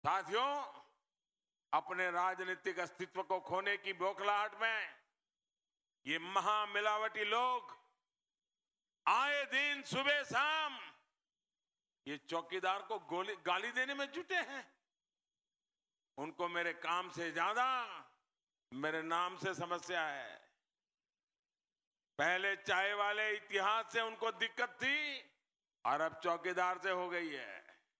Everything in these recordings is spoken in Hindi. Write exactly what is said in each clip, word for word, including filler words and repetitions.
साथियों, अपने राजनीतिक अस्तित्व को खोने की बौखलाहट में ये महामिलावटी लोग आए दिन सुबह शाम ये चौकीदार को गोली गाली देने में जुटे हैं। उनको मेरे काम से ज्यादा मेरे नाम से समस्या है। पहले चाय वाले इतिहास से उनको दिक्कत थी और अब चौकीदार से हो गई है।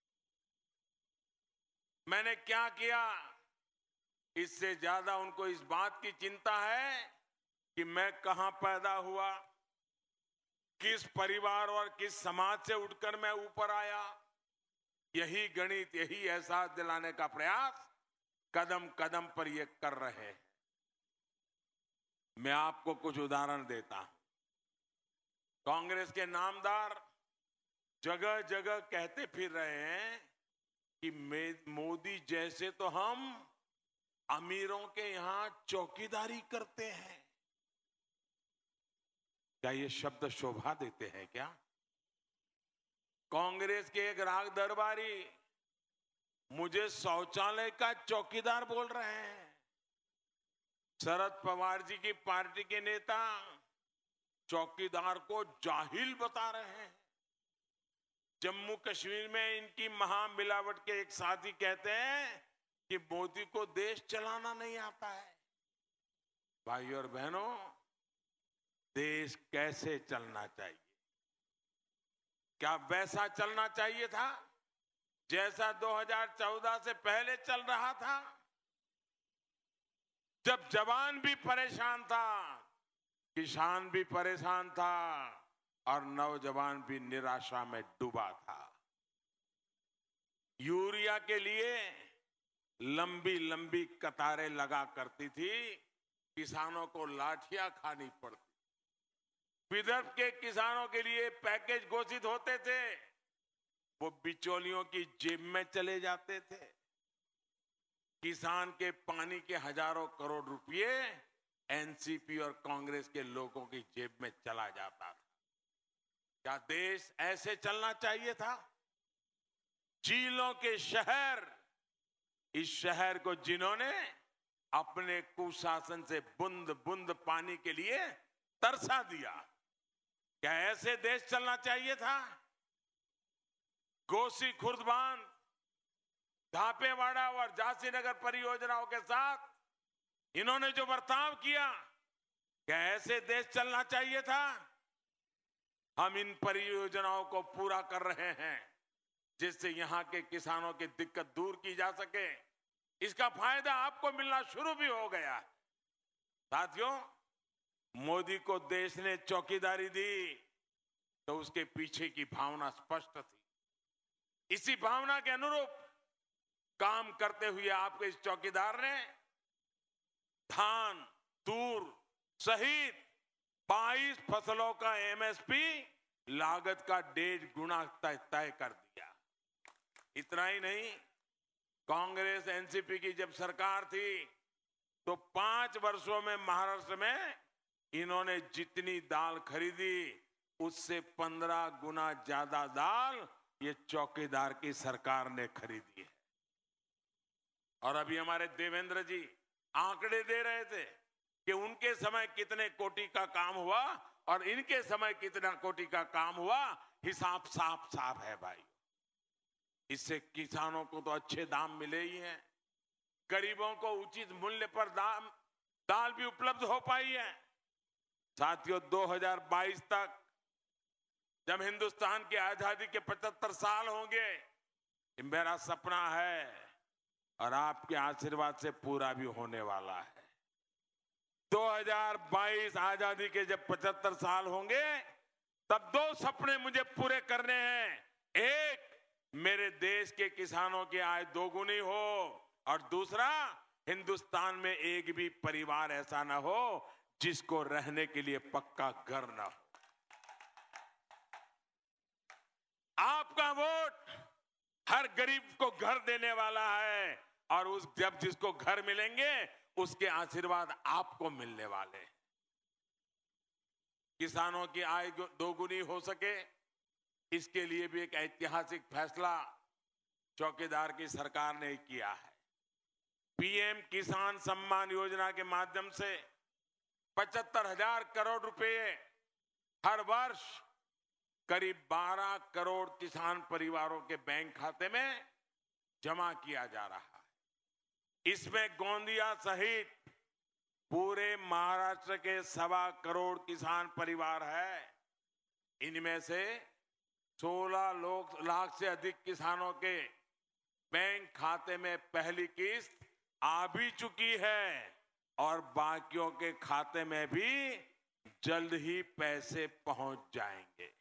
मैंने क्या किया, इससे ज्यादा उनको इस बात की चिंता है कि मैं कहां पैदा हुआ, किस परिवार और किस समाज से उठकर मैं ऊपर आया। यही गणित, यही एहसास दिलाने का प्रयास कदम कदम पर ये कर रहे हैं। मैं आपको कुछ उदाहरण देता हूं। कांग्रेस के नामदार जगह जगह कहते फिर रहे हैं कि मोदी जैसे तो हम अमीरों के यहां चौकीदारी करते हैं। क्या ये शब्द शोभा देते हैं क्या? कांग्रेस के एक राग दरबारी मुझे शौचालय का चौकीदार बोल रहे हैं। शरद पवार जी की पार्टी के नेता चौकीदार को जाहिल बता रहे हैं। जम्मू कश्मीर में इनकी महामिलावट के एक साथी कहते हैं कि मोदी को देश चलाना नहीं आता है। भाइयों और बहनों, देश कैसे चलना चाहिए? क्या वैसा चलना चाहिए था जैसा दो हज़ार चौदह से पहले चल रहा था, जब जवान भी परेशान था, किसान भी परेशान था और नौजवान भी निराशा में डूबा था। यूरिया के लिए लंबी लंबी कतारें लगा करती थी, किसानों को लाठियां खानी पड़ती। विदर्भ के किसानों के लिए पैकेज घोषित होते थे, वो बिचौलियों की जेब में चले जाते थे। किसान के पानी के हजारों करोड़ रुपए एनसीपी और कांग्रेस के लोगों की जेब में चला जाता था। क्या देश ऐसे चलना चाहिए था? झीलों के शहर, इस शहर को जिन्होंने अपने कुशासन से बूंद बूंद पानी के लिए तरसा दिया, क्या ऐसे देश चलना चाहिए था? कोसी खुर्द बांध, धापेवाड़ा और झांसीनगर परियोजनाओं के साथ इन्होंने जो बर्ताव किया, क्या ऐसे देश चलना चाहिए था? हम इन परियोजनाओं को पूरा कर रहे हैं जिससे यहां के किसानों की दिक्कत दूर की जा सके। इसका फायदा आपको मिलना शुरू भी हो गया है। साथियों, मोदी को देश ने चौकीदारी दी तो उसके पीछे की भावना स्पष्ट थी। इसी भावना के अनुरूप काम करते हुए आपके इस चौकीदार ने धान, तूर सहित बाईस फसलों का एमएसपी लागत का डेढ़ गुना तय कर दिया। इतना ही नहीं, कांग्रेस एनसीपी की जब सरकार थी तो पांच वर्षों में महाराष्ट्र में इन्होंने जितनी दाल खरीदी उससे पंद्रह गुना ज्यादा दाल ये चौकीदार की सरकार ने खरीदी है। और अभी हमारे देवेंद्र जी आंकड़े दे रहे थे कि उनके समय कितने कोटी का काम हुआ और इनके समय कितना कोटी का काम हुआ। हिसाब साफ साफ है भाई। इससे किसानों को तो अच्छे दाम मिले ही हैं, गरीबों को उचित मूल्य पर दाम दाल भी उपलब्ध हो पाई है। साथियों, दो हज़ार बाईस तक जब हिंदुस्तान की आजादी के पचहत्तर साल होंगे, ये मेरा सपना है और आपके आशीर्वाद से पूरा भी होने वाला है। दो हज़ार बाईस आजादी के जब पचहत्तर साल होंगे तब दो सपने मुझे पूरे करने हैं। एक, मेरे देश के किसानों की आय दोगुनी हो और दूसरा, हिंदुस्तान में एक भी परिवार ऐसा ना हो जिसको रहने के लिए पक्का घर ना हो। आपका वोट हर गरीब को घर देने वाला है और उस जब जिसको घर मिलेंगे उसके आशीर्वाद आपको मिलने वाले हैं। किसानों की आय दोगुनी हो सके, इसके लिए भी एक ऐतिहासिक फैसला चौकीदार की सरकार ने किया है। पीएम किसान सम्मान योजना के माध्यम से पचहत्तर हजार करोड़ रुपए हर वर्ष करीब बारह करोड़ किसान परिवारों के बैंक खाते में जमा किया जा रहा है। इसमें गोंदिया सहित पूरे महाराष्ट्र के सवा करोड़ किसान परिवार है। इनमें से सोलह लाख से अधिक किसानों के बैंक खाते में पहली किस्त आ भी चुकी है और बाकियों के खाते में भी जल्द ही पैसे पहुंच जाएंगे।